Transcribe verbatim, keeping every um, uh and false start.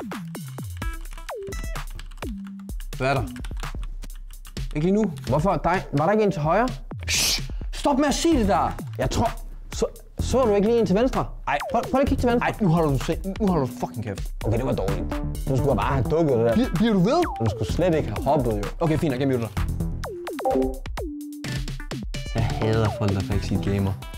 Hvad er der? Ikke lige nu. Hvorfor? Der, var der ikke en til højre? Shh. Stop med at sige det der! Jeg tror... Så, så du ikke lige en til venstre? Ej, prøv, prøv lige at kigge til venstre. Ej, nu holder du, nu holder du fucking kæft. Okay, det var dårligt. Nu skulle jeg bare have dukket det der. Bliver, bliver du ved? Du skulle slet ikke have hoppet, jo. Okay, fint, jeg muter dig. Jeg hader folk, der backseat gamer.